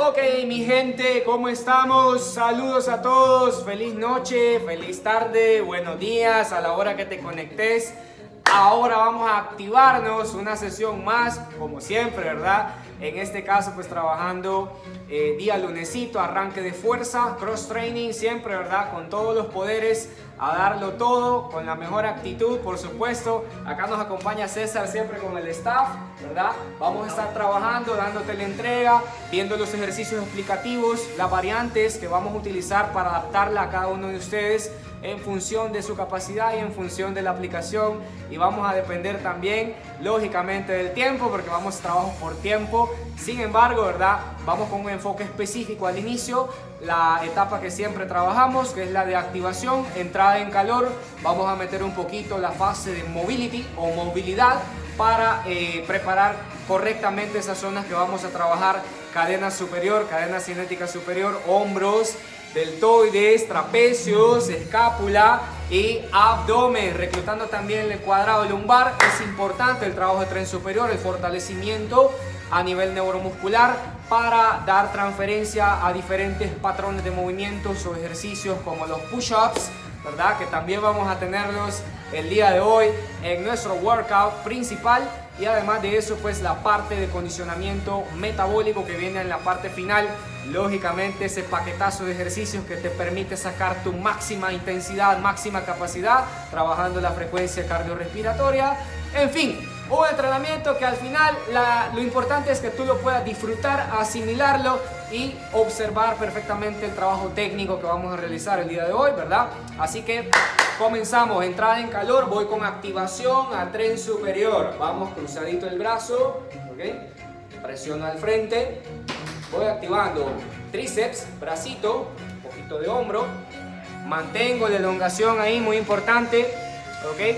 Ok, mi gente, ¿cómo estamos? Saludos a todos, feliz noche, feliz tarde, buenos días a la hora que te conectes. Ahora vamos a activarnos una sesión más, como siempre, ¿verdad? En este caso, pues trabajando día lunesito, arranque de fuerza, cross training, siempre, ¿verdad? Con todos los poderes, a darlo todo, con la mejor actitud, por supuesto. Acá nos acompaña César siempre con el staff, ¿verdad? Vamos a estar trabajando, dándote la entrega, viendo los ejercicios explicativos, las variantes que vamos a utilizar para adaptarla a cada uno de ustedes en función de su capacidad y en función de la aplicación, y vamos a depender también lógicamente del tiempo, porque vamos a trabajar por tiempo. Sin embargo, ¿verdad? Vamos con un enfoque específico al inicio, la etapa que siempre trabajamos, que es la de activación, entrada en calor. Vamos a meter un poquito la fase de mobility o movilidad para preparar correctamente esas zonas que vamos a trabajar: cadena superior, cadena cinética superior, hombros, deltoides, trapecios, escápula y abdomen, reclutando también el cuadrado lumbar. Es importante el trabajo de tren superior, el fortalecimiento a nivel neuromuscular para dar transferencia a diferentes patrones de movimientos o ejercicios como los push-ups, ¿verdad? Que también vamos a tenerlos el día de hoy en nuestro workout principal. Y además de eso, pues la parte de condicionamiento metabólico que viene en la parte final. Lógicamente ese paquetazo de ejercicios que te permite sacar tu máxima intensidad, máxima capacidad, trabajando la frecuencia cardiorrespiratoria. En fin, un entrenamiento que al final lo importante es que tú lo puedas disfrutar, asimilarlo y observar perfectamente el trabajo técnico que vamos a realizar el día de hoy, ¿verdad? Así que comenzamos, entrada en calor, voy con activación a tren superior. Vamos cruzadito el brazo, ¿ok? Presiono al frente, voy activando tríceps, bracito, un poquito de hombro, mantengo la elongación ahí, muy importante, ¿ok?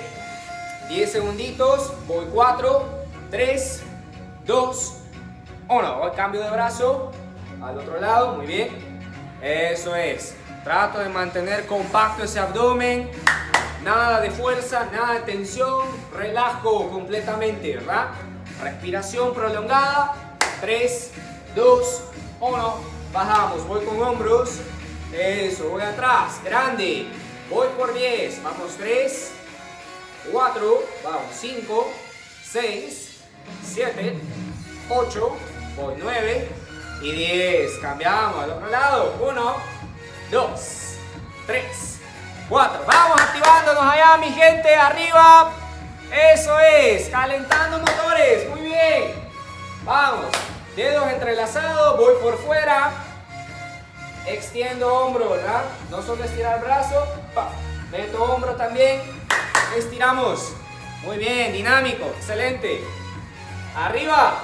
10 segunditos, voy 4, 3, 2, 1, voy cambio de brazo al otro lado, muy bien, eso es. Trato de mantener compacto ese abdomen, nada de fuerza, nada de tensión, relajo completamente, ¿verdad? Respiración prolongada, 3, 2, 1, bajamos, voy con hombros, eso, voy atrás, grande, voy por 10, vamos 3, 4, vamos 5, 6, 7, 8, voy 9 y 10, cambiamos al otro lado, 1, 2, 3, 4, vamos activándonos allá, mi gente, arriba, eso es, calentando motores, muy bien, vamos, dedos entrelazados, voy por fuera, extiendo hombro, ¿verdad? No solo estirar el brazo, meto hombro también, estiramos, muy bien, dinámico, excelente, arriba,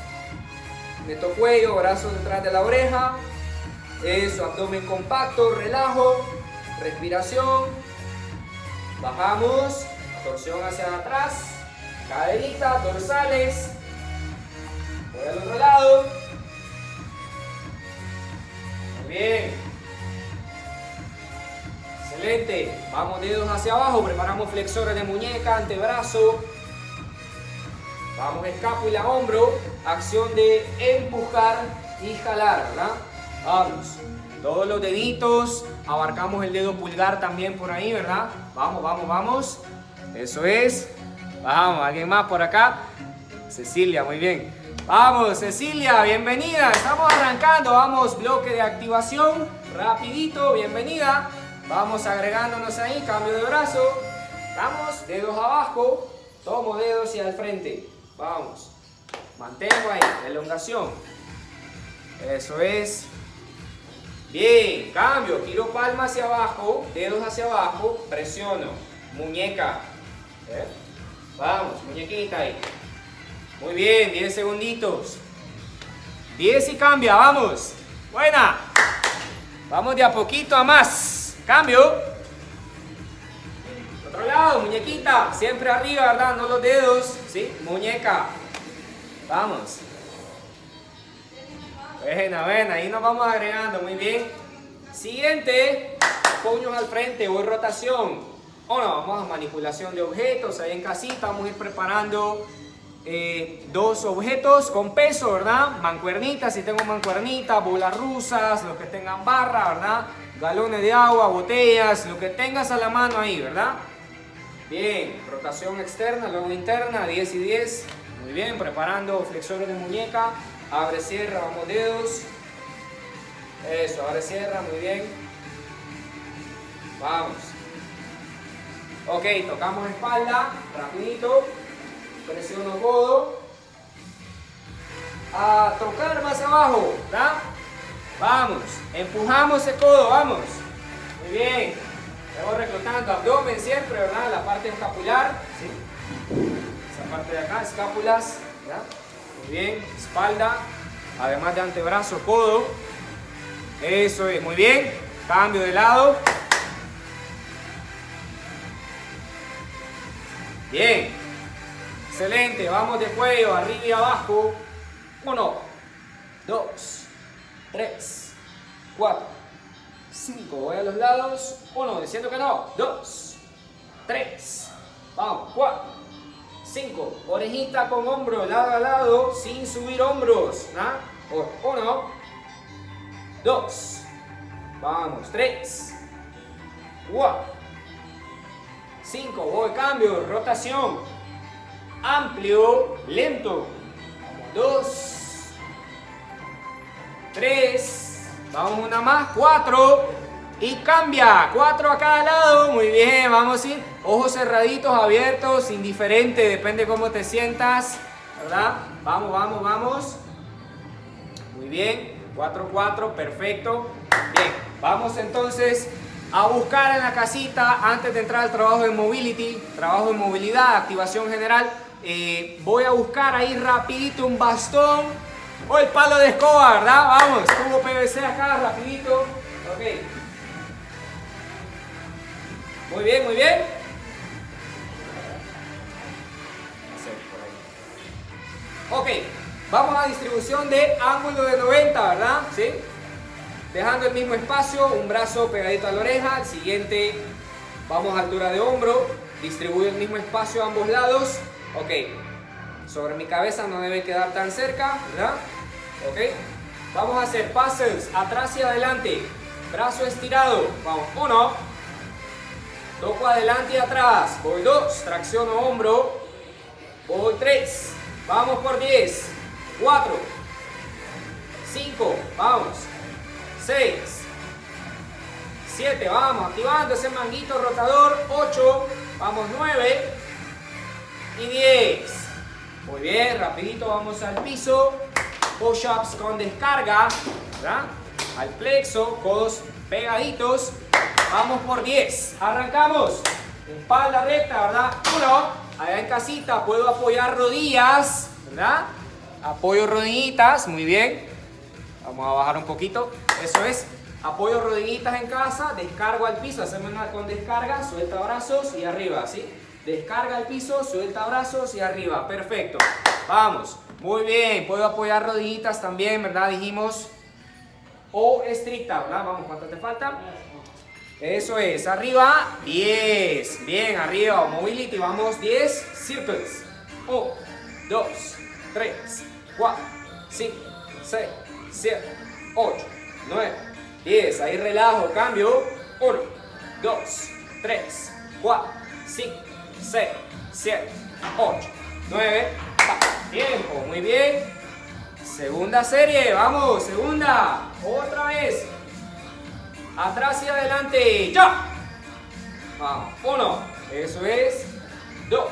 meto cuello, brazos detrás de la oreja, eso, abdomen compacto, relajo, respiración, bajamos, torsión hacia atrás, caderita, dorsales, voy al otro lado, muy bien, excelente, vamos dedos hacia abajo, preparamos flexores de muñeca, antebrazo, vamos escápula, hombro, acción de empujar y jalar, ¿verdad? Vamos, todos los deditos, abarcamos el dedo pulgar también por ahí, ¿verdad? Vamos, vamos, vamos, eso es, bajamos, alguien más por acá, Cecilia, muy bien, vamos Cecilia, bienvenida, estamos arrancando, vamos, bloque de activación, rapidito, bienvenida, vamos agregándonos ahí, cambio de brazo, vamos, dedos abajo, tomo dedos hacia el frente, vamos, mantengo ahí, elongación, eso es. Bien, cambio, giro palma hacia abajo, dedos hacia abajo, presiono, muñeca, vamos, muñequita ahí, muy bien, 10 segunditos, 10 y cambia, vamos, buena, vamos de a poquito a más, cambio, otro lado, muñequita, siempre arriba, ¿verdad? No los dedos, ¿sí? Muñeca, vamos. Buena, buena, ahí nos vamos agregando, muy bien. Siguiente, puños al frente, voy rotación. Vamos a manipulación de objetos, ahí en casita vamos a ir preparando 2 objetos con peso, ¿verdad? Mancuernitas, si tengo mancuernitas, bolas rusas, los que tengan barra, ¿verdad? Galones de agua, botellas, lo que tengas a la mano ahí, ¿verdad? Bien, rotación externa, luego interna, 10 y 10. Muy bien, preparando flexores de muñeca. Abre, cierra, vamos dedos. Eso, abre, cierra, muy bien. Vamos. Ok, tocamos espalda, rapidito. Presiono codo. A tocar más abajo, ¿verdad? Vamos, empujamos el codo, vamos. Muy bien. Luego reclutando abdomen siempre, ¿verdad? La parte escapular, ¿sí? Esa parte de acá, escápulas, ¿verdad? Muy bien, espalda, además de antebrazo, codo. Eso es, muy bien. Cambio de lado. Bien. Excelente, vamos de cuello, arriba y abajo. 1, 2, 3, 4, 5. Voy a los lados. 1, diciendo que no. 2, 3. Vamos, 4, 5. Orejita con hombro, lado a lado, sin subir hombros. 1, 2. Vamos, 3, 4, 5. Voy, cambio, rotación. Amplio, lento. 2, 3. Vamos una más. 4. Y cambia. 4 a cada lado. Muy bien. Vamos a ir. Ojos cerraditos, abiertos, indiferente. Depende cómo te sientas. ¿Verdad? Vamos, vamos, vamos. Muy bien. 4, 4. Perfecto. Bien. Vamos entonces a buscar en la casita, antes de entrar al trabajo de mobility, trabajo de movilidad, activación general. Voy a buscar ahí rapidito un bastón o el palo de escoba, ¿verdad? Vamos, tubo PVC acá, rapidito. Ok. Muy bien, muy bien. Ok, vamos a distribución de ángulo de 90, ¿verdad? ¿Sí? Dejando el mismo espacio, un brazo pegadito a la oreja, el siguiente vamos a altura de hombro, distribuyo el mismo espacio a ambos lados. Ok, sobre mi cabeza no debe quedar tan cerca, ¿verdad? Ok, vamos a hacer pases atrás y adelante, brazo estirado, vamos, 1, toco adelante y atrás, voy 2, tracciono hombro, voy 3, vamos por 10, 4, 5, vamos, 6, 7, vamos, activando ese manguito rotador, 8, vamos 9 y 10. Muy bien, rapidito vamos al piso, push-ups con descarga, ¿verdad? Al plexo, codos pegaditos, vamos por 10, arrancamos, espalda recta, ¿verdad? 1, allá en casita puedo apoyar rodillas, ¿verdad? Apoyo rodillitas, muy bien, vamos a bajar un poquito, eso es, apoyo rodillitas en casa, descargo al piso, hacemos una con descarga, suelta brazos y arriba, ¿sí? Descarga al piso, suelta brazos y arriba, perfecto, vamos, muy bien, puedo apoyar rodillitas también, ¿verdad? Dijimos, o estricta, ¿verdad? Vamos, ¿cuánto te falta? Eso es, arriba, 10, bien, arriba, mobility, vamos, 10, circles, 1, 2, 3, 4, 5, 6, 7, 8, 9, 10, ahí relajo, cambio, 1, 2, 3, 4, 5, 6, 7, 8, 9, tiempo, muy bien, segunda serie, vamos, segunda, otra vez, atrás y adelante, ya, vamos, 1, eso es, 2,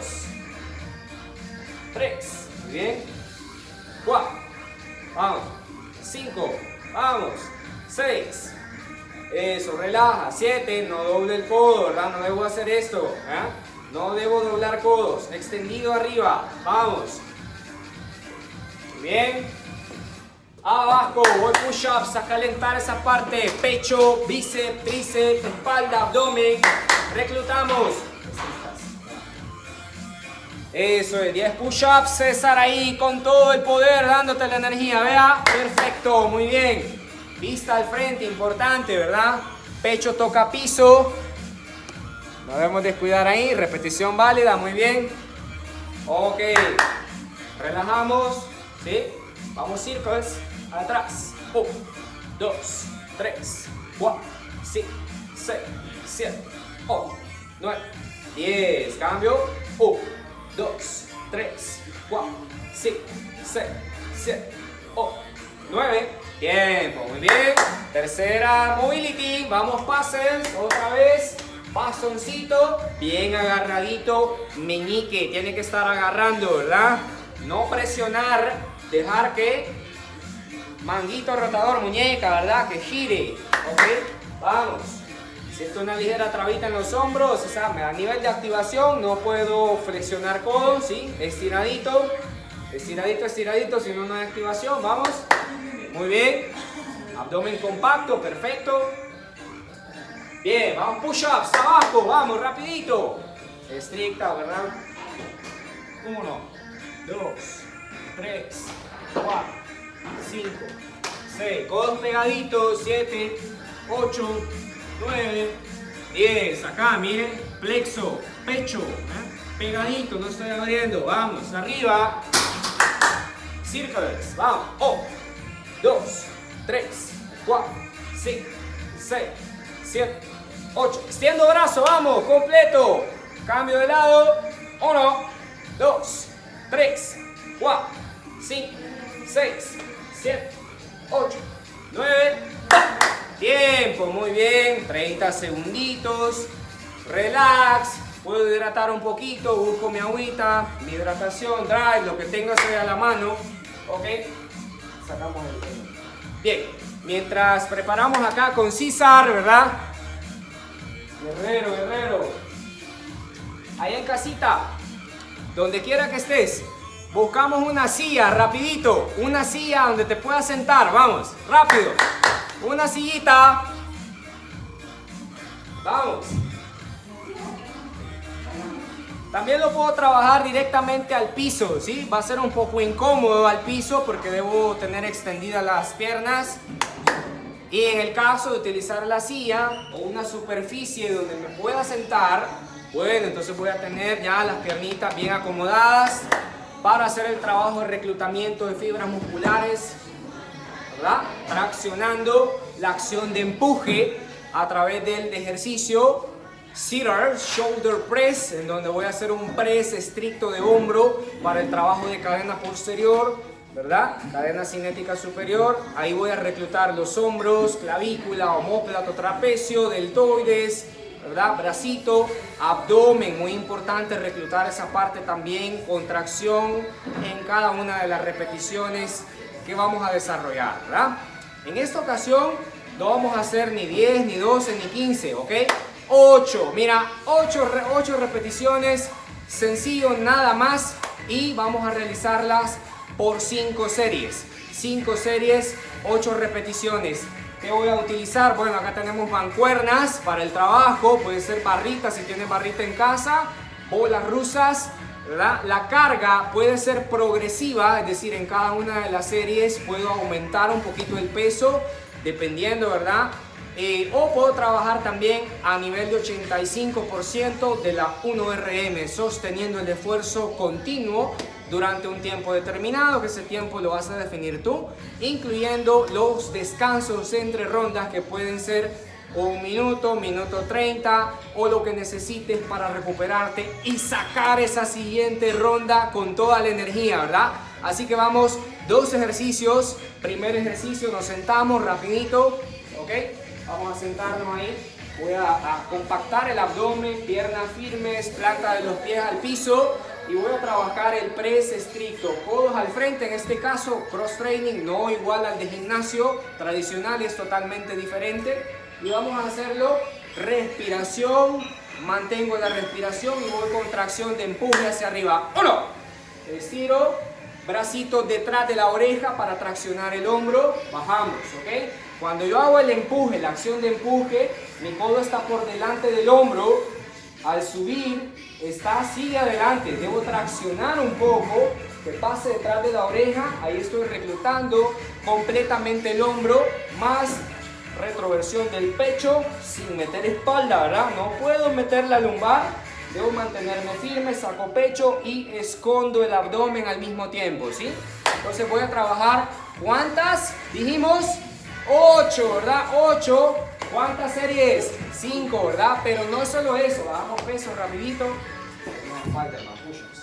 3, muy bien, 4, vamos, 5, vamos, 6, eso, relaja, 7, no doble el codo, ¿verdad? No debo hacer esto, ¿eh? No debo doblar codos, extendido arriba, vamos, bien, abajo, voy push-ups a calentar esa parte, pecho, bíceps, tríceps, espalda, abdomen, reclutamos, eso es, 10 push-ups, César ahí con todo el poder, dándote la energía, vea, perfecto, muy bien, vista al frente, importante, ¿verdad? Pecho toca piso, no debemos descuidar ahí, repetición válida, muy bien, ok, relajamos, ¿sí? Vamos círculos, atrás, 1, 2, 3, 4, 5, 6, 7, 8, 9, 10, cambio, 1, 2, 3, 4, 5, 6, 7, 8, 9, tiempo, muy bien. Tercera mobility, vamos pases, otra vez, bastoncito, bien agarradito, meñique, tiene que estar agarrando, ¿verdad? No presionar, dejar que manguito rotador, muñeca, ¿verdad? Que gire, ¿ok? Vamos. Siento una ligera trabita en los hombros, o sea, a nivel de activación no puedo flexionar codos, ¿sí? Estiradito, estiradito, estiradito, si no, no hay activación, vamos. Muy bien. Abdomen compacto, perfecto. Bien, vamos push-ups, abajo, vamos, rapidito. Estricta, ¿verdad? 1, 2, 3, 4, 5, 6, codos pegaditos, 7, 8, 9, 10, acá, miren, plexo, pecho, pegadito, no estoy abriendo, vamos, arriba, circles, vamos, 1, 2, 3, 4, 5, 6, 7, 8, extiendo brazo, vamos, completo, cambio de lado, 1, 2, 3, 4, 5, 6, 7, 8, 9, tiempo, muy bien, 30 segunditos, relax, puedo hidratar un poquito, busco mi agüita, mi hidratación, drive, lo que tenga sea a la mano, ok, sacamos el... Bien, mientras preparamos acá con César, ¿verdad? Guerrero, guerrero, allá en casita, donde quiera que estés, buscamos una silla, rapidito, una silla donde te puedas sentar, vamos, rápido. Una sillita. Vamos. También lo puedo trabajar directamente al piso, ¿sí? Va a ser un poco incómodo al piso porque debo tener extendidas las piernas. Y en el caso de utilizar la silla o una superficie donde me pueda sentar, bueno, entonces voy a tener ya las piernitas bien acomodadas para hacer el trabajo de reclutamiento de fibras musculares, ¿verdad? Traccionando la acción de empuje a través del ejercicio Sitter Shoulder Press, en donde voy a hacer un press estricto de hombro para el trabajo de cadena posterior, ¿verdad? Cadena cinética superior. Ahí voy a reclutar los hombros, clavícula, omóplato, trapecio, deltoides, ¿verdad? Bracito, abdomen, muy importante reclutar esa parte también, contracción en cada una de las repeticiones que vamos a desarrollar, ¿verdad? En esta ocasión no vamos a hacer ni 10, ni 12, ni 15, ¿ok? 8, mira, 8 repeticiones, sencillo nada más, y vamos a realizarlas por 5 series. 5 series, 8 repeticiones. ¿Qué voy a utilizar? Bueno, acá tenemos mancuernas para el trabajo, puede ser barritas si tienen barrita en casa, bolas rusas, ¿verdad? La carga puede ser progresiva, es decir, en cada una de las series puedo aumentar un poquito el peso, dependiendo, ¿verdad? O puedo trabajar también a nivel de 85% de la 1RM, sosteniendo el esfuerzo continuo durante un tiempo determinado, que ese tiempo lo vas a definir tú, incluyendo los descansos entre rondas que pueden ser 1 minuto, minuto 30 o lo que necesites para recuperarte y sacar esa siguiente ronda con toda la energía, ¿verdad? Así que vamos, 2 ejercicios. Primer ejercicio, nos sentamos rapidito, ¿ok? Vamos a sentarnos ahí. Voy a compactar el abdomen, piernas firmes, planta de los pies al piso. Y voy a trabajar el press estricto, codos al frente, en este caso cross training, no igual al de gimnasio tradicional, es totalmente diferente. Y vamos a hacerlo respiración, mantengo la respiración y voy con tracción de empuje hacia arriba. 1, estiro, bracito detrás de la oreja para traccionar el hombro, bajamos, ¿ok? Cuando yo hago el empuje, la acción de empuje, mi codo está por delante del hombro. Al subir, sigue adelante, debo traccionar un poco, que pase detrás de la oreja, ahí estoy reclutando completamente el hombro, más retroversión del pecho, sin meter espalda, ¿verdad? No puedo meter la lumbar, debo mantenerme firme, saco pecho y escondo el abdomen al mismo tiempo, ¿sí? Entonces voy a trabajar, ¿cuántas? Dijimos 8, ¿verdad? 8. ¿Cuántas series? 5, ¿verdad? Pero no es solo eso, bajamos peso rapidito. No falta más push-ups.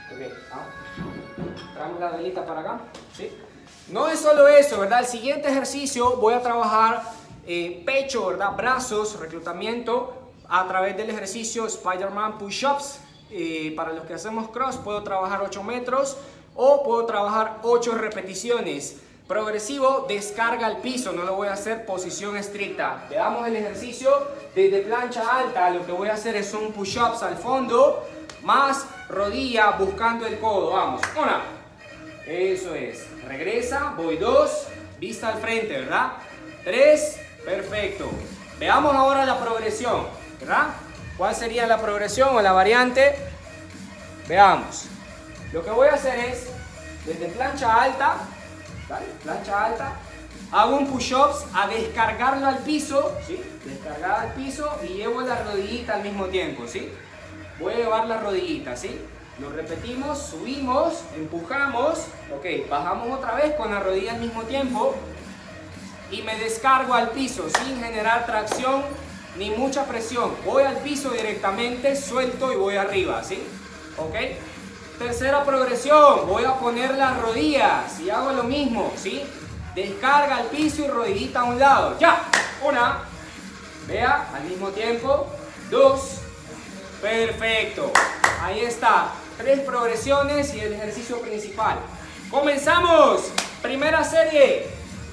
Ok, traemos la velita para acá, ¿sí? No es solo eso, ¿verdad? El siguiente ejercicio voy a trabajar pecho, ¿verdad? Brazos, reclutamiento a través del ejercicio Spider-Man Push-Ups. Para los que hacemos cross puedo trabajar 8 metros o puedo trabajar 8 repeticiones. Progresivo, descarga al piso, no lo voy a hacer posición estricta. Veamos el ejercicio desde plancha alta. Lo que voy a hacer es un push-ups al fondo, más rodilla buscando el codo. Vamos, 1. Eso es. Regresa, voy 2, vista al frente, ¿verdad? 3, perfecto. Veamos ahora la progresión, ¿verdad? ¿Cuál sería la progresión o la variante? Veamos. Lo que voy a hacer es, desde plancha alta, ¿vale? Plancha alta, hago un push-ups a descargarlo al piso, ¿sí? Descargar al piso y llevo la rodillita al mismo tiempo, ¿sí? Voy a llevar la rodillita, ¿sí? Lo repetimos, subimos, empujamos, ok, bajamos otra vez con la rodilla al mismo tiempo y me descargo al piso sin generar tracción ni mucha presión. Voy al piso directamente, suelto y voy arriba, ¿sí? Ok. Tercera progresión, voy a poner las rodillas y hago lo mismo, ¿sí? Descarga al piso y rodillita a un lado. Ya, 1, vea, al mismo tiempo, 2, perfecto. Ahí está, 3 progresiones y el ejercicio principal. ¡Comenzamos! Primera serie.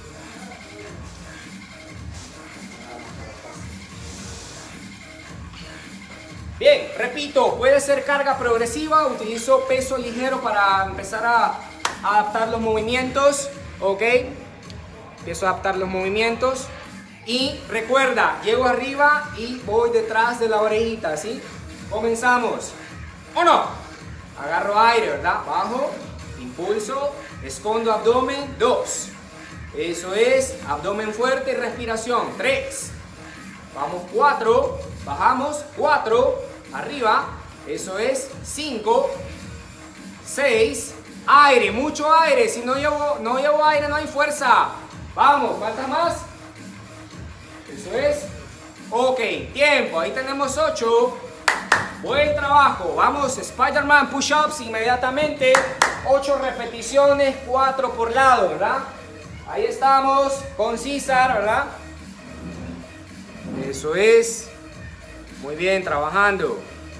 Bien, repito, puede ser carga progresiva, utilizo peso ligero para empezar a adaptar los movimientos, ¿ok? Empiezo a adaptar los movimientos y recuerda, llego arriba y voy detrás de la orejita, ¿sí? Comenzamos. 1, agarro aire, ¿verdad? Bajo, impulso, escondo abdomen, 2. Eso es, abdomen fuerte y respiración, 3. Vamos, 4, bajamos, 4. Arriba, eso es 5, 6, aire, mucho aire, si no llevo aire no hay fuerza. Vamos, ¿cuántas más? Eso es, ok, tiempo, ahí tenemos 8, buen trabajo, vamos, Spider-Man push-ups inmediatamente, 8 repeticiones, 4 por lado, ¿verdad? Ahí estamos, con César, ¿verdad? Eso es. Muy bien, trabajando.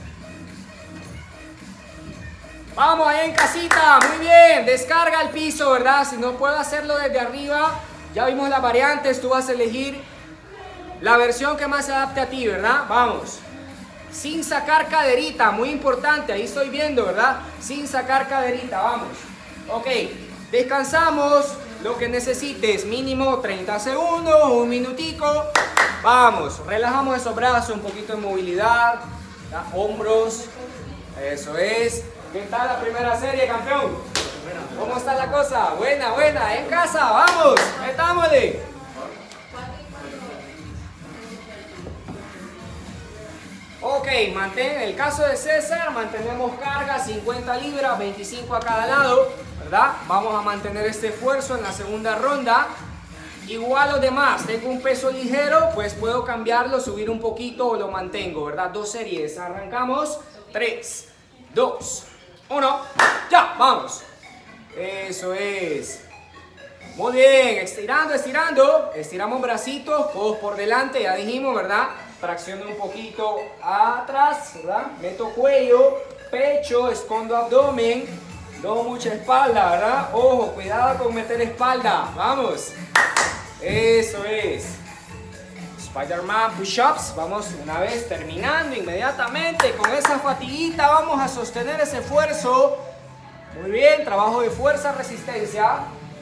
Vamos ahí en casita, muy bien. Descarga al piso, ¿verdad? Si no puedo hacerlo desde arriba, ya vimos las variantes. Tú vas a elegir la versión que más se adapte a ti, ¿verdad? Vamos. Sin sacar caderita, muy importante. Ahí estoy viendo, ¿verdad? Sin sacar caderita, vamos. Ok, descansamos. Lo que necesites, mínimo 30 segundos, un minutico. Vamos, relajamos esos brazos, un poquito de movilidad, ¿ya? Hombros, eso es. ¿Qué tal la primera serie, campeón? ¿Cómo está la cosa? Buena, buena, en casa, vamos, metámosle. Ok, en el caso de César, mantenemos carga, 50 libras, 25 a cada lado, ¿verdad? Vamos a mantener este esfuerzo en la segunda ronda. Igual los demás, tengo un peso ligero, pues puedo cambiarlo, subir un poquito o lo mantengo, ¿verdad? 2 series, arrancamos, 3, 2, 1, ya, vamos. Eso es. Muy bien, estirando, estirando, estiramos bracitos, codos por delante, ya dijimos, ¿verdad? Tracciono un poquito atrás, ¿verdad? Meto cuello, pecho, escondo abdomen, no mucha espalda, ¿verdad? Ojo, cuidado con meter espalda, vamos. Eso es. Spider-Man push-ups. Vamos una vez terminando inmediatamente. Con esa fatiguita vamos a sostener ese esfuerzo. Muy bien, trabajo de fuerza, resistencia.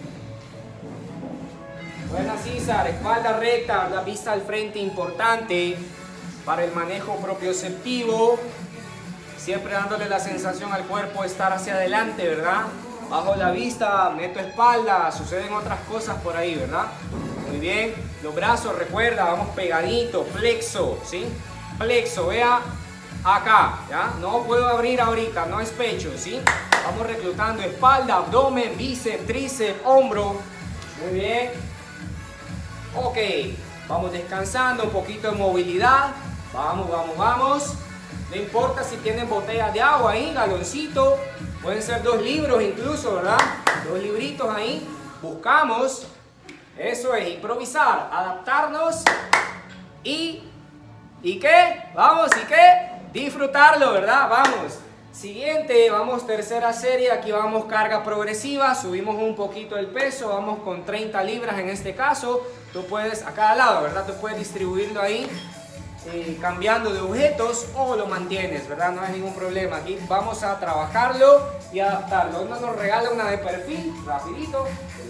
Buena, César. Espalda recta, la vista al frente importante para el manejo propioceptivo. Siempre dándole la sensación al cuerpo de estar hacia adelante, ¿verdad? Bajo la vista, meto espalda, suceden otras cosas por ahí, ¿verdad? Muy bien, los brazos, recuerda, vamos pegadito, flexo, ¿sí? Flexo, vea, acá, ¿ya? No puedo abrir ahorita, no es pecho, ¿sí? Vamos reclutando espalda, abdomen, bíceps, tríceps, hombro. Muy bien. Ok, vamos descansando, un poquito de movilidad. Vamos, vamos, vamos. No importa si tienen botellas de agua ahí, galoncito. Pueden ser 2 libros incluso, ¿verdad? 2 libritos ahí. Buscamos. Eso es, improvisar, adaptarnos. ¿Y qué? Vamos, ¿y qué? Disfrutarlo, ¿verdad? Vamos. Siguiente, vamos tercera serie. Aquí vamos carga progresiva. Subimos un poquito el peso. Vamos con 30 libras en este caso. Tú puedes, a cada lado, ¿verdad? Tú puedes distribuirlo ahí. Cambiando de objetos o lo mantienes, ¿verdad? No hay ningún problema. Aquí vamos a trabajarlo y adaptarlo. Uno nos regala una de perfil, rapidito.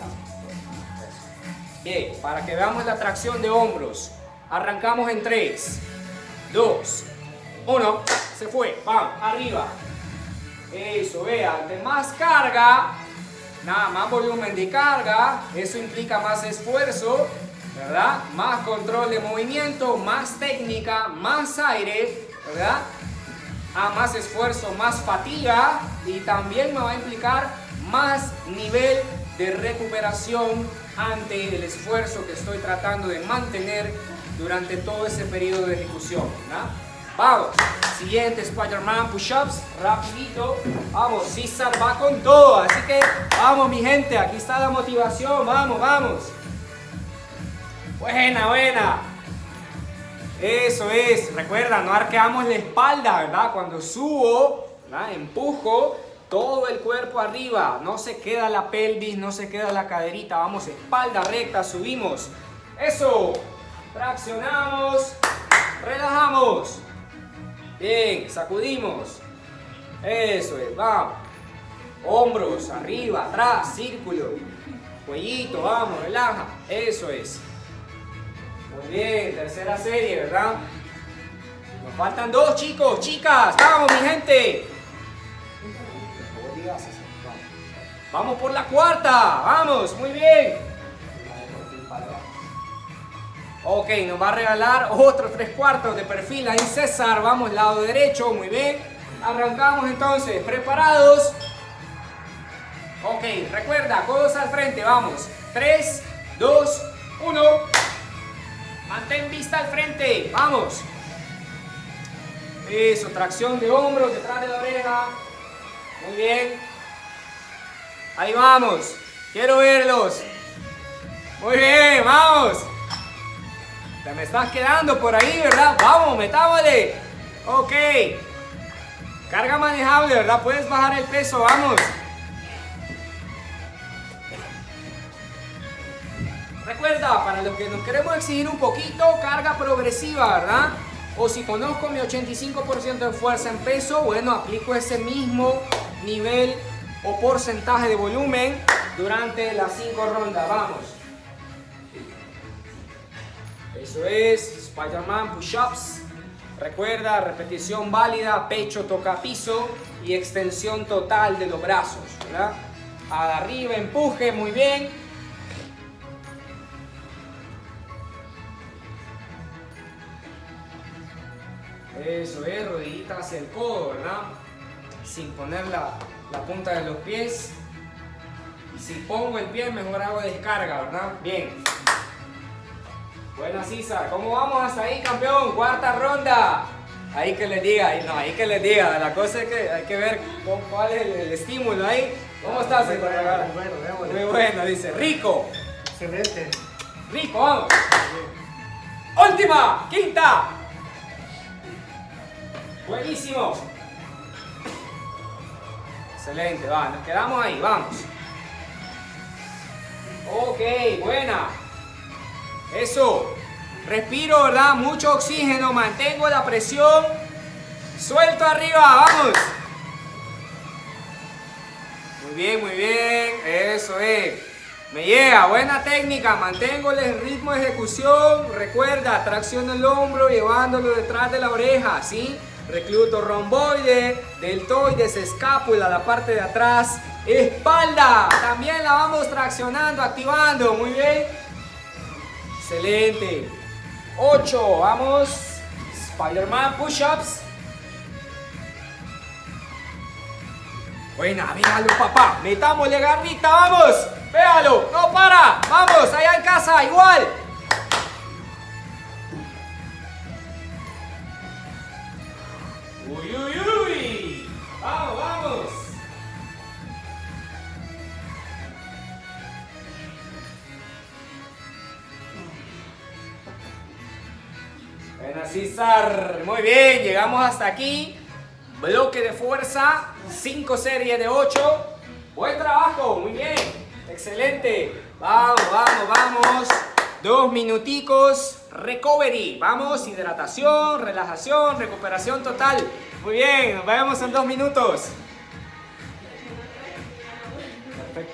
Bien, para que veamos la tracción de hombros. Arrancamos en 3, 2, 1. Se fue. Vamos, arriba. Eso, vea. Ante más carga, nada más volumen de carga, eso implica más esfuerzo, ¿verdad? Más control de movimiento, más técnica, más aire, ¿verdad? Más esfuerzo, más fatiga y también me va a implicar más nivel de recuperación ante el esfuerzo que estoy tratando de mantener durante todo ese periodo de ejecución, ¿verdad? Vamos, siguiente Spider-Man push-ups, rapidito. Vamos, César va con todo, así que vamos mi gente, aquí está la motivación, vamos, vamos. Buena, buena. Eso es. Recuerda, no arqueamos la espalda, ¿verdad? Cuando subo, ¿verdad? Empujo todo el cuerpo arriba. No se queda la pelvis, no se queda la caderita. Vamos, espalda recta, subimos. Eso. Traccionamos. Relajamos. Bien, sacudimos. Eso es, vamos. Hombros, arriba, atrás, círculo. Cuellito, vamos, relaja. Eso es. Muy bien, tercera serie, ¿verdad? Nos faltan 2, chicos, chicas. Vamos, mi gente. Vamos por la cuarta. Vamos, muy bien. Ok, nos va a regalar otros 3/4 de perfil. Ahí César, vamos, lado derecho, muy bien. Arrancamos entonces, preparados. Ok, recuerda, codos al frente, vamos. 3, 2, 1. Mantén vista al frente, vamos. Eso, tracción de hombros detrás de la oreja. Muy bien. Ahí vamos. Quiero verlos. Muy bien, vamos. Te me estás quedando por ahí, ¿verdad? Vamos, metámosle. Ok. Carga manejable, ¿verdad? Puedes bajar el peso, vamos. Recuerda, para los que nos queremos exigir un poquito, carga progresiva, ¿verdad? O si conozco mi 85% de fuerza en peso, bueno, aplico ese mismo nivel o porcentaje de volumen durante las 5 rondas. Vamos. Eso es, Spider-Man push-ups. Recuerda, repetición válida, pecho toca piso y extensión total de los brazos, ¿verdad? Arriba, empuje, muy bien. Eso es, rodillita hacia el codo, ¿verdad? Sin poner la punta de los pies. Y si pongo el pie, mejor hago descarga, ¿verdad? Bien. Buena, César. ¿Cómo vamos hasta ahí, campeón? Cuarta ronda. Ahí que les diga, no, ahí que les diga. La cosa es que hay que ver cuál es el estímulo ahí. ¿Cómo estás? Muy bueno, muy bueno, dice. Rico. Excelente. Rico, vamos. Última, quinta. Buenísimo. Excelente, va, nos quedamos ahí, vamos. Ok, buena. Eso. Respiro, ¿verdad? Mucho oxígeno, mantengo la presión. Suelto arriba, vamos. Muy bien, muy bien. Eso es. Me llega, buena técnica. Mantengo el ritmo de ejecución. Recuerda, tracción el hombro, llevándolo detrás de la oreja, ¿sí? Recluto romboide, deltoides, escápula, la parte de atrás, espalda. También la vamos traccionando, activando. Muy bien. Excelente. 8, vamos. Spider-Man push-ups. Buena, véalo, papá. Metámosle garrita, vamos. Véalo, no para. Vamos, allá en casa, igual. Uy, uy, uy. Vamos, vamos. Buena, César. Muy bien, llegamos hasta aquí. Bloque de fuerza, 5 series de 8. Buen trabajo, muy bien. Excelente. Vamos, vamos, vamos. 2 minuticos. Recovery. Vamos, hidratación, relajación, recuperación total. Muy bien, nos vemos en 2 minutos. Perfecto.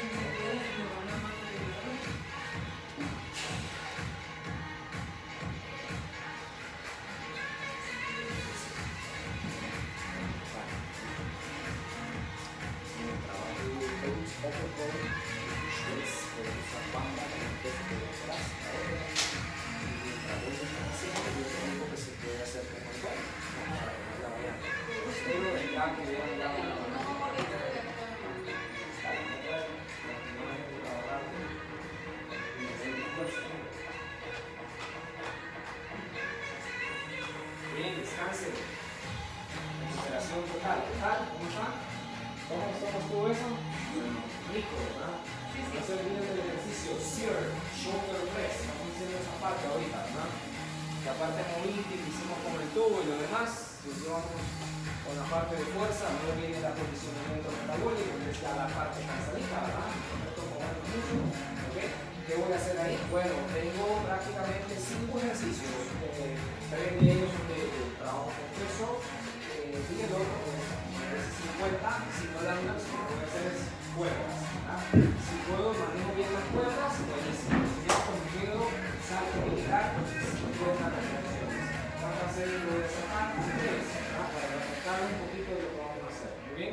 Bien, descanse. Recuperación total. ¿Cómo está? ¿Cómo estuvo eso? Rico, ¿verdad? No se olviden del ejercicio SIR, shoulder press. Estamos haciendo esa parte ahorita, ¿verdad? La parte movida que hicimos con el tubo y lo demás, pues vamos con la parte de fuerza, luego viene el acondicionamiento metabólico, que es la parte cansadita, ¿verdad? Esto movemos mucho, ¿ok? ¿Qué voy a hacer ahí? Bueno, tengo prácticamente 5 ejercicios, 3 de ellos son de trabajo con peso, y el otro es 50, si no dan lo que voy a hacer es cuerdas, ¿verdad? Si puedo, manejo bien las cuerdas, buenísimo. Si ya conmigo, salto y girar, 50 repeticiones. Vamos a hacer lo de sacar 3, ¿verdad? Para refrescar un poquito de lo que vamos a hacer, ¿muy bien?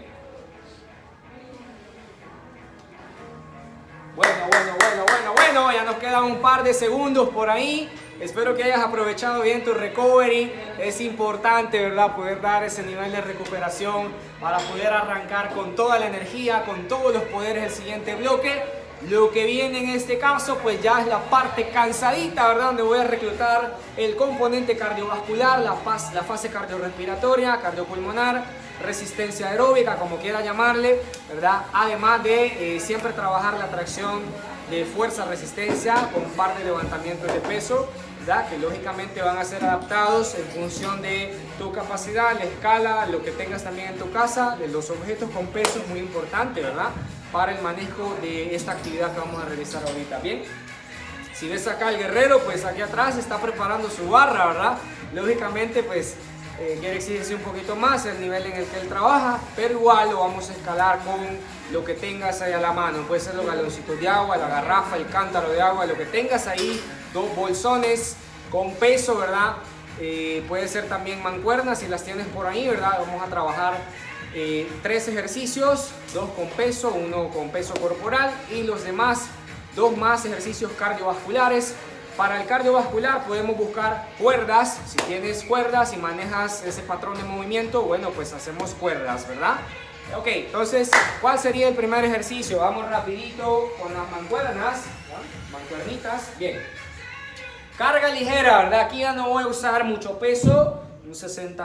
Bueno, ya nos quedan un par de segundos por ahí. Espero que hayas aprovechado bien tu recovery. Es importante, ¿verdad?, poder dar ese nivel de recuperación para poder arrancar con toda la energía, con todos los poderes del siguiente bloque. Lo que viene en este caso, pues ya es la parte cansadita, ¿verdad?, donde voy a reclutar el componente cardiovascular, la fase cardiorrespiratoria, cardiopulmonar, resistencia aeróbica, como quiera llamarle, ¿verdad? Además de siempre trabajar la tracción de fuerza, resistencia, con un par de levantamientos de peso, ¿verdad?, que lógicamente van a ser adaptados en función de tu capacidad, la escala, lo que tengas también en tu casa, de los objetos con peso es muy importante, ¿verdad?, para el manejo de esta actividad que vamos a realizar ahorita. Bien, si ves acá el guerrero, pues aquí atrás está preparando su barra, ¿verdad? Lógicamente, pues quiere exigirse un poquito más el nivel en el que él trabaja, pero igual lo vamos a escalar con lo que tengas ahí a la mano. Puede ser los galoncitos de agua, la garrafa, el cántaro de agua, lo que tengas ahí, 2 bolsones con peso, ¿verdad? Puede ser también mancuernas si las tienes por ahí, ¿verdad? Vamos a trabajar 3 ejercicios, 2 con peso, 1 con peso corporal y los demás 2 más ejercicios cardiovasculares. Para el cardiovascular podemos buscar cuerdas. Si tienes cuerdas y manejas ese patrón de movimiento, bueno, pues hacemos cuerdas, ¿verdad? Ok, entonces, ¿cuál sería el primer ejercicio? Vamos rapidito con las mancuernas, ¿no? Mancuernitas, bien. Carga ligera, ¿verdad? Aquí ya no voy a usar mucho peso, un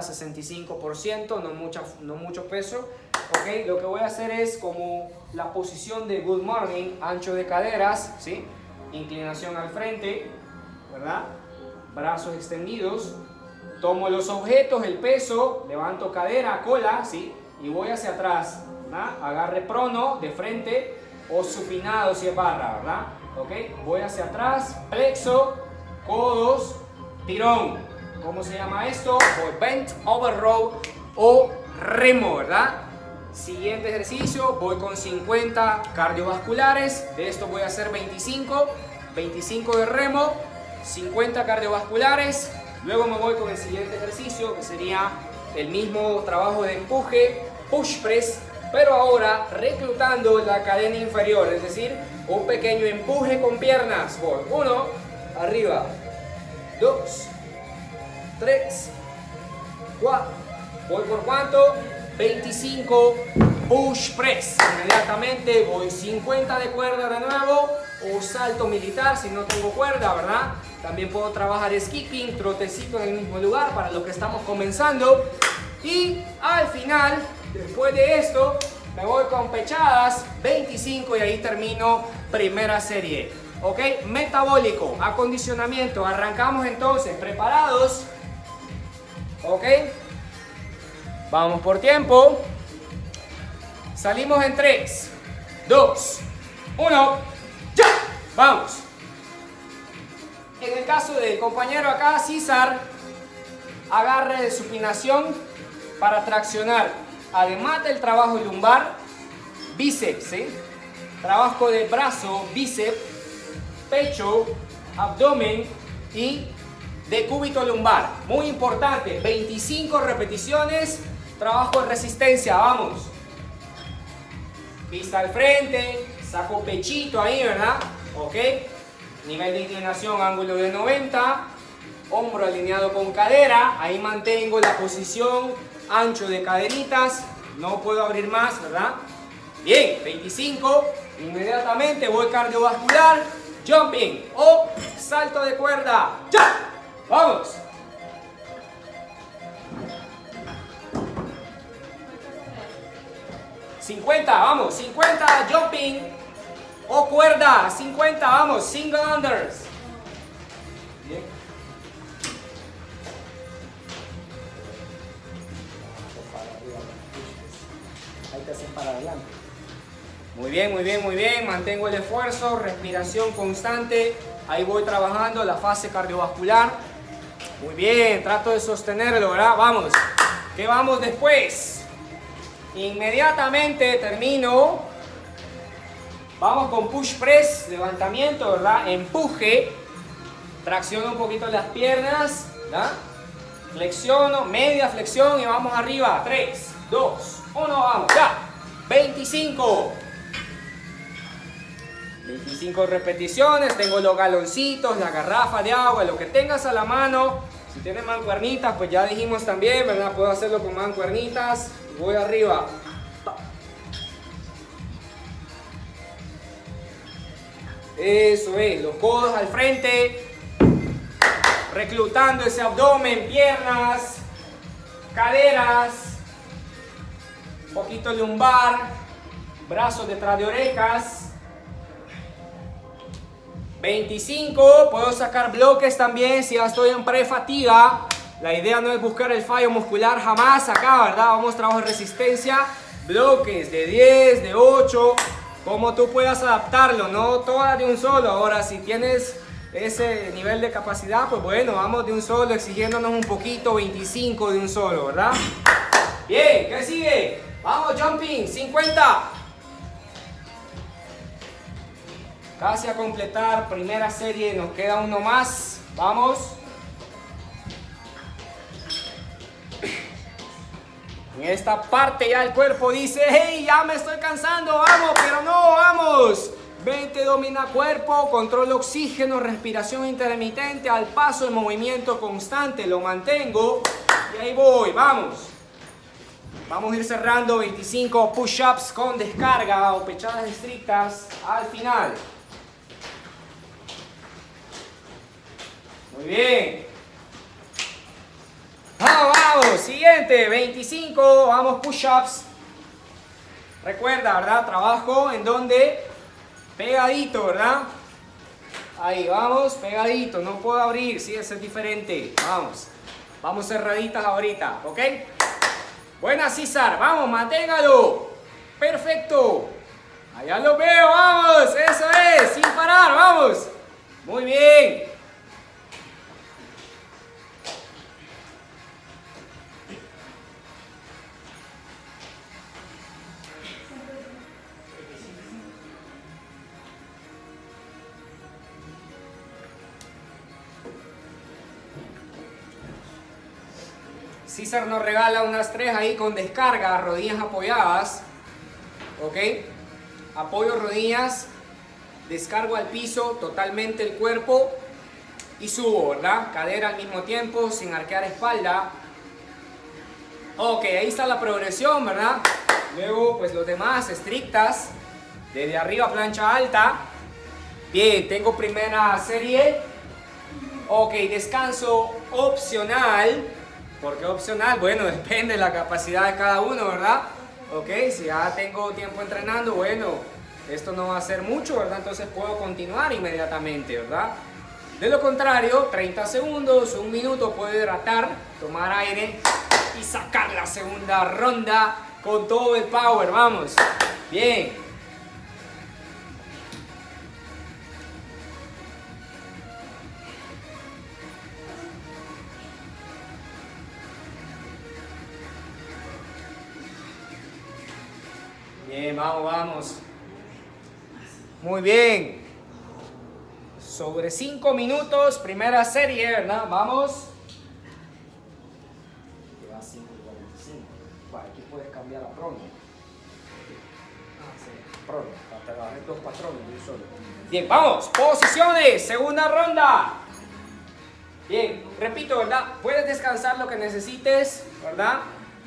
60-65%, no mucho peso. Ok, lo que voy a hacer es como la posición de Good Morning, ancho de caderas, ¿sí? Inclinación al frente, ¿verdad? Brazos extendidos. Tomo los objetos, el peso, levanto cadera, cola, ¿sí? Y voy hacia atrás, ¿verdad? Agarre prono, de frente, o supinado si es barra, ¿verdad? Ok, voy hacia atrás, flexo, codos, tirón. ¿Cómo se llama esto? O bent over row o remo, ¿verdad? Siguiente ejercicio, voy con 50 cardiovasculares. De esto voy a hacer 25 de remo, 50 cardiovasculares. Luego me voy con el siguiente ejercicio, que sería el mismo trabajo de empuje, push press, pero ahora reclutando la cadena inferior, es decir, un pequeño empuje con piernas. Voy 1, arriba, 2, 3, 4. ¿Voy por cuánto? 25 push press. Inmediatamente voy 50 de cuerda de nuevo o salto militar si no tengo cuerda, ¿verdad? También puedo trabajar skipping, trotecito en el mismo lugar para los que estamos comenzando. Y al final, después de esto, me voy con pechadas 25 y ahí termino primera serie. ¿Ok? Metabólico, acondicionamiento. Arrancamos entonces, ¿preparados? ¿Ok? Vamos por tiempo. Salimos en 3, 2, 1, ¡ya! Vamos. En el caso del compañero acá, César, agarre de supinación para traccionar. Además del trabajo lumbar, bíceps, ¿sí? Trabajo de brazo, bíceps, pecho, abdomen y decúbito lumbar. Muy importante, 25 repeticiones, trabajo de resistencia, vamos. Vista al frente, saco pechito ahí, ¿verdad? Ok. Nivel de inclinación, ángulo de 90. Hombro alineado con cadera. Ahí mantengo la posición, ancho de caderitas. No puedo abrir más, ¿verdad? Bien, 25. Inmediatamente voy cardiovascular. Jumping o salto de cuerda. ¡Ya! ¡Vamos! ¡50! ¡Vamos! 50 jumping o cuerda. 50, vamos. Single unders. Bien. Ahí te hacen para adelante. Muy bien, muy bien, muy bien. Mantengo el esfuerzo, respiración constante. Ahí voy trabajando la fase cardiovascular. Muy bien, trato de sostenerlo, ¿verdad? Vamos. ¿Qué vamos después? Inmediatamente termino. Vamos con push press, levantamiento, ¿verdad? Empuje. Tracciono un poquito las piernas, ¿verdad? Flexiono, media flexión y vamos arriba. 3, 2, 1, vamos, ya. 25. 25 repeticiones, tengo los galoncitos, la garrafa de agua, lo que tengas a la mano. Si tienes mancuernitas, pues ya dijimos también, ¿verdad? Puedo hacerlo con mancuernitas. Voy arriba. Eso es, los codos al frente. Reclutando ese abdomen, piernas, caderas. Un poquito lumbar. Brazos detrás de orejas. 25, puedo sacar bloques también si ya estoy en pre-fatiga. La idea no es buscar el fallo muscular jamás acá, ¿verdad? Vamos a trabajar resistencia, bloques de 10, de 8, como tú puedas adaptarlo, no todas de un solo. Ahora, si tienes ese nivel de capacidad, pues bueno, vamos de un solo, exigiéndonos un poquito, 25 de un solo, ¿verdad? Bien, ¿qué sigue? Vamos, jumping, 50. Casi a completar primera serie, nos queda uno más. Vamos. En esta parte ya el cuerpo dice, hey, ya me estoy cansando, vamos, pero no, vamos. 20 domina cuerpo, control oxígeno, respiración intermitente, al paso de movimiento constante, lo mantengo y ahí voy, vamos. Vamos a ir cerrando 25 push-ups con descarga o pechadas estrictas al final. Muy bien. Vamos, vamos. Siguiente, 25. Vamos, push-ups. Recuerda, ¿verdad? Trabajo en donde pegadito, ¿verdad? Ahí, vamos, pegadito. No puedo abrir, sí, eso es diferente. Vamos. Vamos cerraditas ahorita, ¿ok? Buena, César. Vamos, manténgalo. Perfecto. Allá lo veo, vamos. Eso es, sin parar, vamos. Muy bien. César nos regala unas 3 ahí con descarga, rodillas apoyadas. ¿Ok? Apoyo rodillas, descargo al piso totalmente el cuerpo y subo, ¿verdad? Cadera al mismo tiempo, sin arquear espalda. Ok, ahí está la progresión, ¿verdad? Luego, pues los demás, estrictas, desde arriba, plancha alta. Bien, tengo primera serie. Ok, descanso opcional. ¿Por qué opcional? Bueno, depende de la capacidad de cada uno, ¿verdad? Ok, si ya tengo tiempo entrenando, bueno, esto no va a ser mucho, ¿verdad? Entonces puedo continuar inmediatamente, ¿verdad? De lo contrario, 30 segundos, 1 minuto, puedo hidratar, tomar aire y sacar la segunda ronda con todo el power. Vamos. Bien. Bien, vamos, vamos. Muy bien. Sobre 5 minutos, primera serie, ¿verdad? Vamos. Lleva 5:45. Vale, aquí puedes cambiar la prono. Sí, prono. Te bajé 2 patrones de un solo. Bien, vamos. Posiciones. Segunda ronda. Bien, repito, ¿verdad? Puedes descansar lo que necesites, ¿verdad?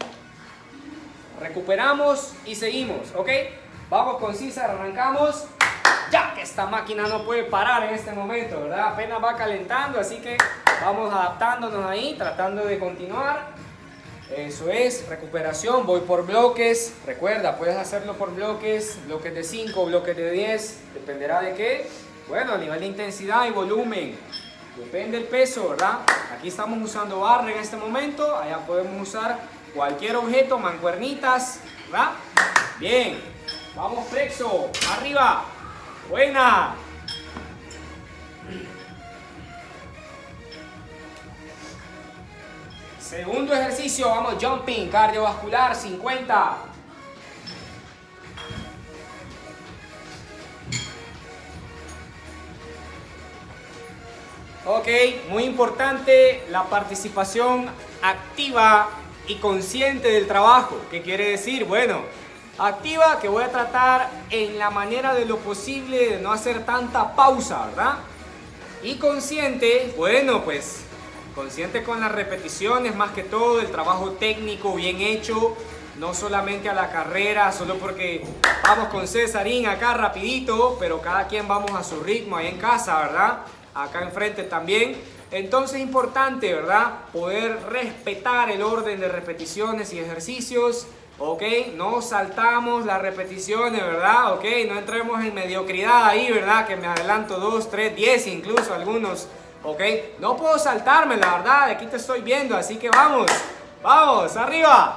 Recuperamos y seguimos, ¿ok? Vamos con César, arrancamos. Ya que esta máquina no puede parar en este momento, ¿verdad? Apenas va calentando, así que vamos adaptándonos ahí, tratando de continuar. Eso es, recuperación, voy por bloques. Recuerda, puedes hacerlo por bloques, bloques de 5, bloques de 10, dependerá de qué. Bueno, a nivel de intensidad y volumen, depende del peso, ¿verdad? Aquí estamos usando barra en este momento, allá podemos usar cualquier objeto, mancuernitas, ¿verdad? Bien, vamos flexo, arriba, buena. Segundo ejercicio, vamos jumping, cardiovascular, 50. Ok, muy importante la participación activa y consciente del trabajo. ¿Qué quiere decir? Bueno, activa, que voy a tratar en la manera de lo posible de no hacer tanta pausa, ¿verdad? Y consciente, bueno, pues consciente con las repeticiones, más que todo, el trabajo técnico bien hecho, no solamente a la carrera, solo porque vamos con Césarín acá rapidito, pero cada quien vamos a su ritmo ahí en casa, ¿verdad? Acá enfrente también. Entonces es importante, ¿verdad? Poder respetar el orden de repeticiones y ejercicios, ¿ok? No saltamos las repeticiones, ¿verdad? ¿Ok? No entremos en mediocridad ahí, ¿verdad? Que me adelanto 2, 3, 10 incluso algunos, ¿ok? No puedo saltarme, la verdad, aquí te estoy viendo, así que vamos, vamos, arriba.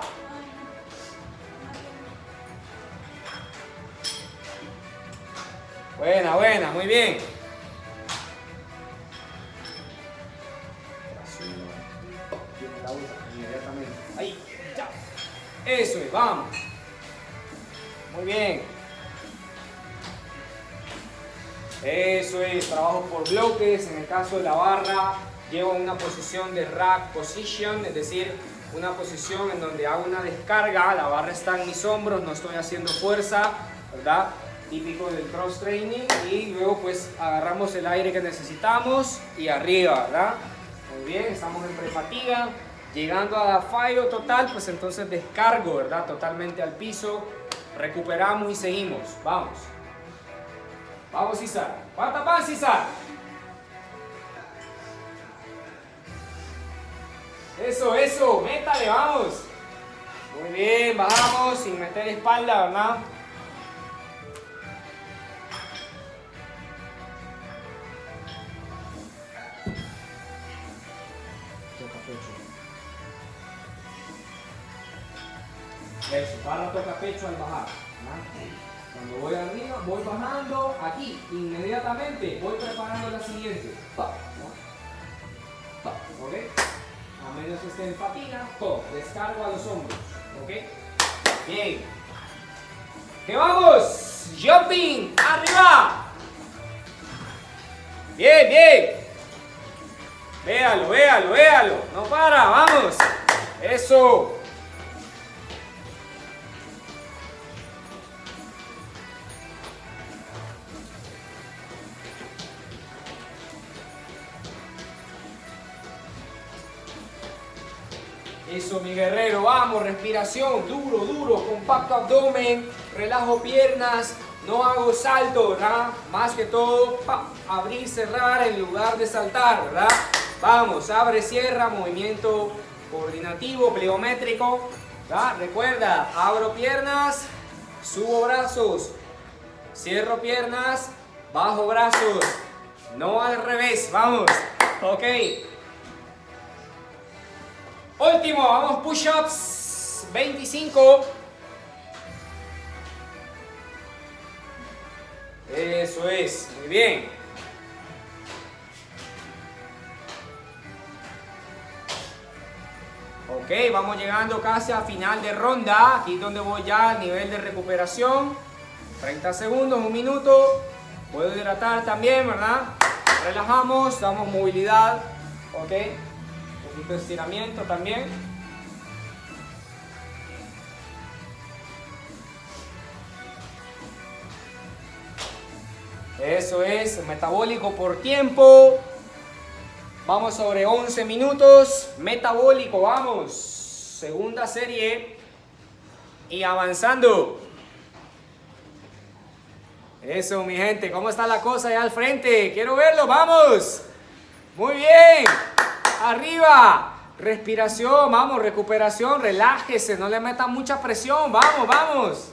Buena, buena, muy bien. Ahí, ya. Eso es, vamos. Muy bien. Eso es, trabajo por bloques. En el caso de la barra, llevo una posición de rack position, es decir, una posición en donde hago una descarga. La barra está en mis hombros, no estoy haciendo fuerza, ¿verdad? Típico del cross training. Y luego, pues, agarramos el aire que necesitamos y arriba, ¿verdad? Muy bien, estamos en prefatiga. Llegando a fallo total, pues entonces descargo, ¿verdad? Totalmente al piso. Recuperamos y seguimos. Vamos. Vamos, César. ¿Cuántas más, César? Eso, eso. Métale, vamos. Muy bien, bajamos sin meter espalda, ¿verdad? Eso, barra toca pecho al bajar, ¿no? Cuando voy arriba, voy bajando aquí, inmediatamente voy preparando la siguiente. ¿Ok? A menos que esté en fatiga, descargo a los hombros. ¿Ok? Bien. ¡Que vamos! ¡Jumping! ¡Arriba! Bien, bien. Véalo, véalo, véalo. No para, vamos. Eso. Eso, mi guerrero, vamos, respiración, duro, duro, compacto abdomen, relajo piernas, no hago salto, ¿verdad? Más que todo, abrir, cerrar en lugar de saltar, ¿verdad? Vamos, abre, cierra, movimiento coordinativo, pliométrico, ¿verdad? Recuerda, abro piernas, subo brazos, cierro piernas, bajo brazos, no al revés, vamos, ok. Último, vamos, push-ups, 25. Eso es, muy bien. Ok, vamos llegando casi a final de ronda. Aquí es donde voy ya al nivel de recuperación. 30 segundos, 1 minuto. Puedo hidratar también, ¿verdad? Relajamos, damos movilidad. Ok. Un poquito de estiramiento también. Eso es, metabólico por tiempo. Vamos sobre 11 minutos. Metabólico, vamos. Segunda serie. Y avanzando. Eso, mi gente. ¿Cómo está la cosa allá al frente? Quiero verlo, vamos. Muy bien. Arriba. Respiración, vamos, recuperación. Relájese, no le metan mucha presión. Vamos, vamos.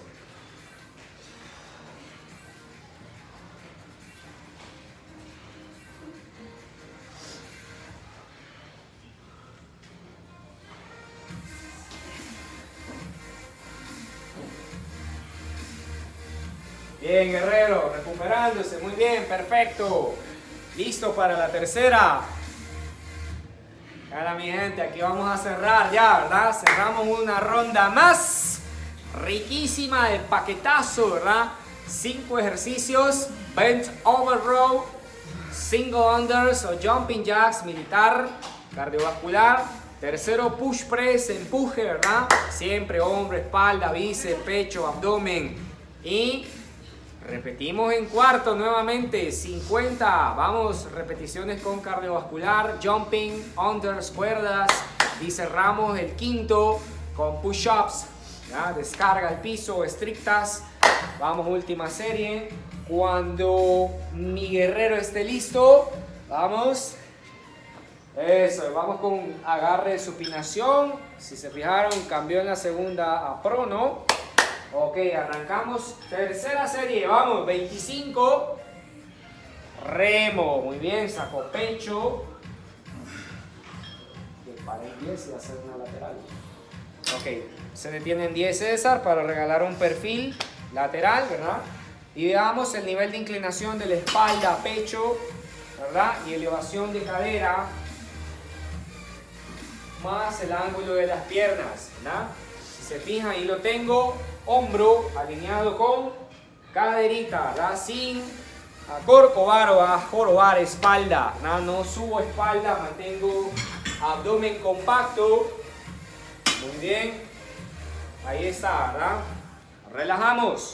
Bien, guerrero, recuperándose, muy bien, perfecto. Listo para la tercera. Ahora, mi gente, aquí vamos a cerrar ya, ¿verdad? Cerramos una ronda más. Riquísima de paquetazo, ¿verdad? 5 ejercicios. Bent over row, single unders o jumping jacks militar, cardiovascular. Tercero, push press, empuje, ¿verdad? Siempre hombro, espalda, bíceps, pecho, abdomen. Y repetimos en cuarto nuevamente, 50, vamos, repeticiones con cardiovascular, jumping, unders, cuerdas, y cerramos el quinto con push-ups, descarga al piso, estrictas, vamos, última serie, cuando mi guerrero esté listo, vamos, eso, vamos con agarre de supinación, si se fijaron cambió en la segunda a prono. Ok, arrancamos. Tercera serie, vamos, 25. Remo, muy bien, saco pecho. Para el 10 y hacer una lateral. Ok, se detienen 10 César para regalar un perfil lateral, ¿verdad? Y veamos el nivel de inclinación de la espalda, pecho, ¿verdad? Y elevación de cadera, más el ángulo de las piernas, ¿verdad? Si se fijan, ahí lo tengo. Hombro alineado con caderita, ¿verdad? Sin acorcovar o a jorobar espalda, ¿verdad? No subo espalda, mantengo abdomen compacto. Muy bien, ahí está, ¿verdad? Relajamos.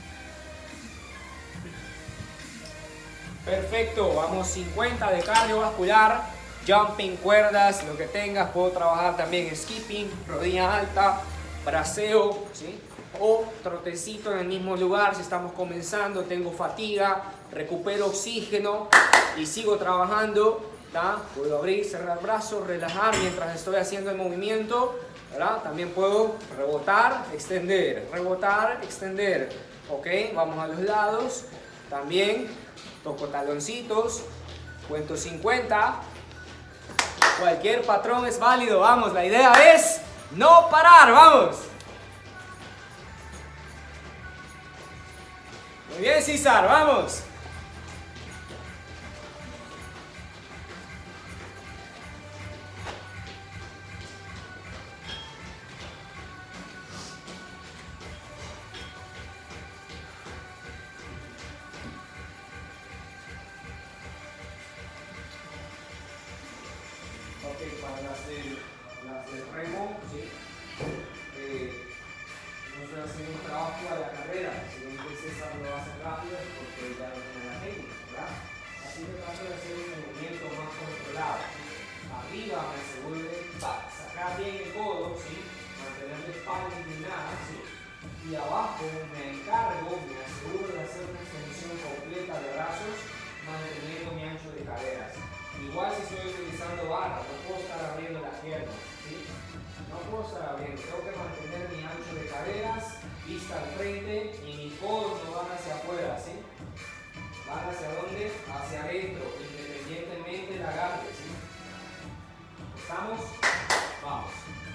Perfecto, vamos 50 de cardiovascular, jumping, cuerdas, lo que tengas. Puedo trabajar también skipping, rodilla alta, braceo, ¿sí? O trotecito en el mismo lugar si estamos comenzando, tengo fatiga, recupero oxígeno y sigo trabajando, ¿verdad? Puedo abrir, cerrar brazos, relajar mientras estoy haciendo el movimiento, ¿verdad? También puedo rebotar, extender, ok, vamos a los lados, también toco taloncitos, cuento 50, cualquier patrón es válido, vamos, la idea es no parar, vamos. Muy bien, César, vamos. Ok, para las del remo, ¿sí? No estoy haciendo un trabajo a la carrera, sino que César lo hace rápido porque ya no tiene la técnica, ¿verdad? Así que trato de hacer un movimiento más controlado. arriba me aseguro de sacar bien el codo, ¿sí? Mantener la espalda inclinada, ¿sí? Y abajo me encargo, me aseguro de hacer una extensión completa de brazos, manteniendo mi ancho de caderas. Igual si estoy utilizando barra, no puedo estar abriendo las piernas, ¿sí? No puedo estar abriendo, tengo que mantener mi ancho de caderas, vista al frente, y mis codos no van hacia afuera, ¿sí? Van hacia dónde? Hacia adentro, independientemente del agarre, ¿sí? ¿Estamos? Vamos.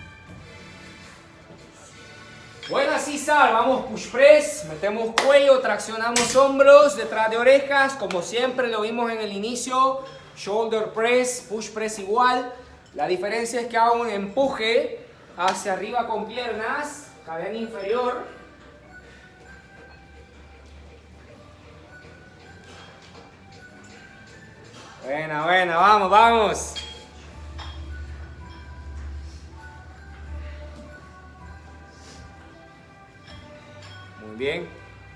Buena César, vamos push press, metemos cuello, traccionamos hombros, detrás de orejas, como siempre lo vimos en el inicio, shoulder press, push press igual. La diferencia es que hago un empuje hacia arriba con piernas, cadena inferior. Buena, buena, vamos, vamos. Muy bien.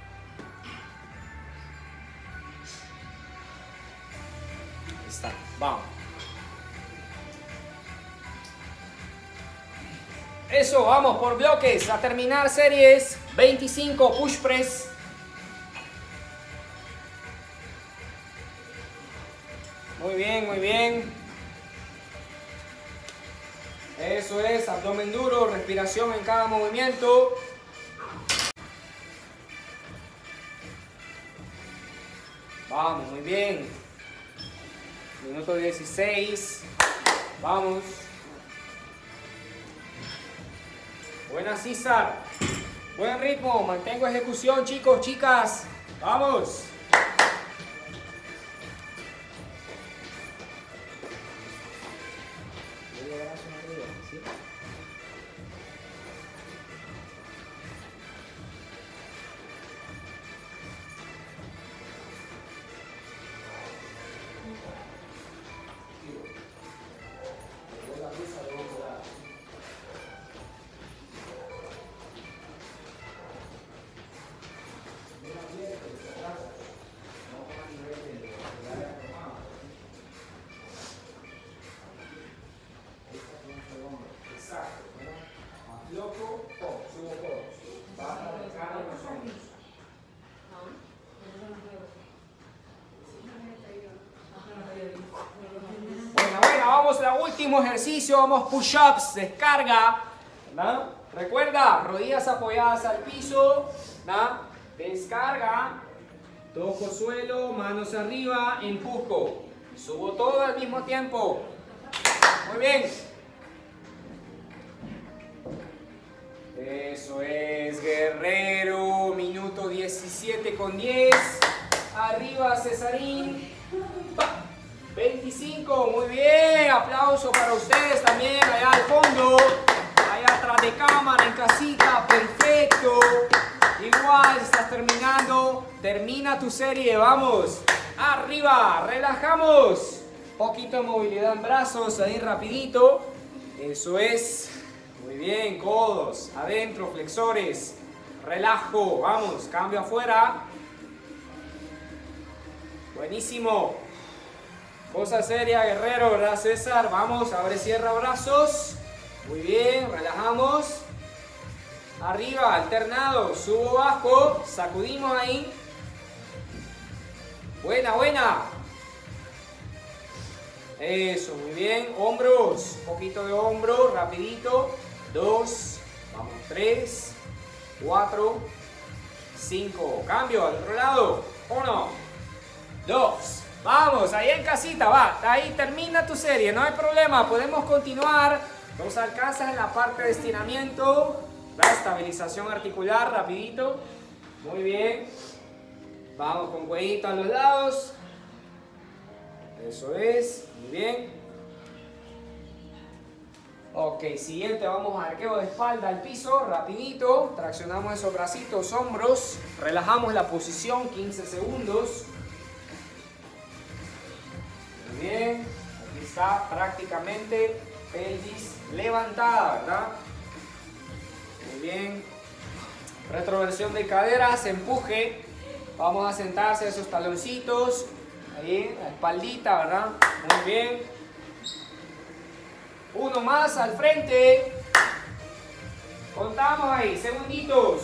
Ahí está, vamos. Eso, vamos por bloques a terminar series 25 push press. Muy bien, muy bien. Eso es, abdomen duro, respiración en cada movimiento. Vamos, muy bien. Minuto 16. Vamos. Buena César. Buen ritmo. Mantengo ejecución, chicos, chicas. Vamos. Último ejercicio, vamos push-ups, descarga, ¿no? Recuerda, rodillas apoyadas al piso, ¿no? Descarga, toco suelo, manos arriba, empujo, subo todo al mismo tiempo. Muy bien. Eso es, guerrero, minuto 17 con 10, arriba Cesarín. 25, muy bien, aplauso para ustedes también, allá al fondo, allá atrás de cámara, en casita, perfecto. Igual, estás terminando, termina tu serie, vamos, arriba, relajamos, poquito de movilidad en brazos, ahí rapidito, eso es, muy bien, codos, adentro, flexores, relajo, vamos, cambio afuera, buenísimo. Cosa seria, guerrero, ¿verdad, César? Vamos, abre, cierra brazos. Muy bien, relajamos. Arriba, alternado, subo, bajo, sacudimos ahí. Buena, buena. Eso, muy bien. Hombros, poquito de hombro, rapidito. 2, vamos, 3, 4, 5. Cambio, al otro lado. 1, 2. Vamos, ahí en casita, va, ahí termina tu serie, no hay problema, podemos continuar. Nos alcanzas en la parte de estiramiento, la estabilización articular, rapidito. Muy bien. Vamos con cuellito a los lados. Eso es, muy bien. Ok, siguiente, vamos a arqueo de espalda al piso, rapidito. Traccionamos esos bracitos, hombros. Relajamos la posición, 15 segundos. Muy bien, aquí está prácticamente pelvis levantada, ¿verdad? Muy bien. Retroversión de caderas, empuje. Vamos a sentarse esos taloncitos. Ahí, la espaldita, ¿verdad? Muy bien. Uno más al frente. Contamos ahí, segunditos.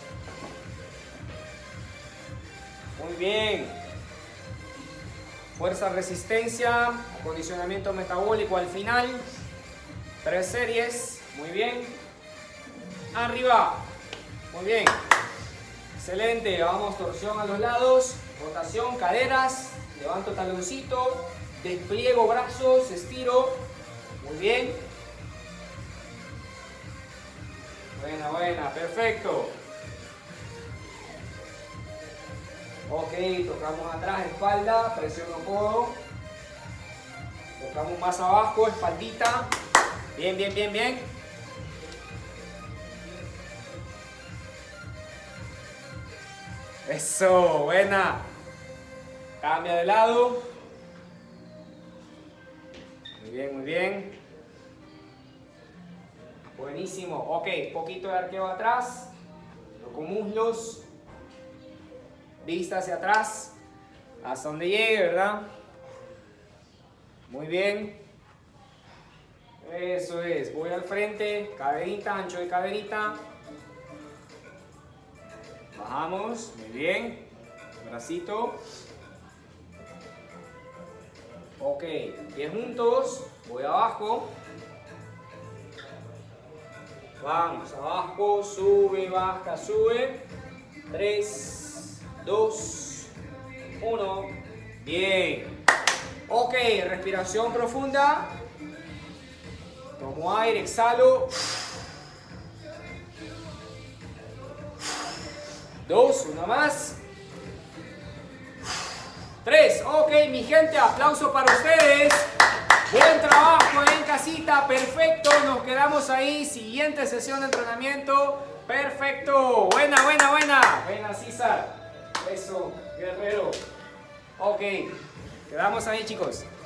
Muy bien. Fuerza, resistencia, acondicionamiento metabólico al final. 3 series. Muy bien. Arriba. Muy bien. Excelente. Vamos, torsión a los lados. Rotación, caderas. Levanto taloncito. Despliego brazos. Estiro. Muy bien. Buena, buena. Perfecto. Ok, tocamos atrás, espalda, presiono codo. Tocamos más abajo, espaldita. Bien, bien, bien, bien. Eso, buena. Cambia de lado. Muy bien, muy bien. Buenísimo. Ok, poquito de arqueo atrás. Toco muslos. Vista hacia atrás, hasta donde llegue, ¿verdad? Muy bien. Eso es, voy al frente, caderita, ancho de caderita. Bajamos, muy bien. Bracito. Ok, pies juntos, voy abajo. Vamos, abajo, sube, baja, sube. 3, 2, 1, bien. Ok, respiración profunda. Tomo aire, exhalo. 2, una más. 3, ok, mi gente, aplauso para ustedes. Buen trabajo en casita, perfecto. Nos quedamos ahí. Siguiente sesión de entrenamiento. Perfecto. Buena, buena, buena. Buena, César. Eso, guerrero. Ok, quedamos ahí, chicos.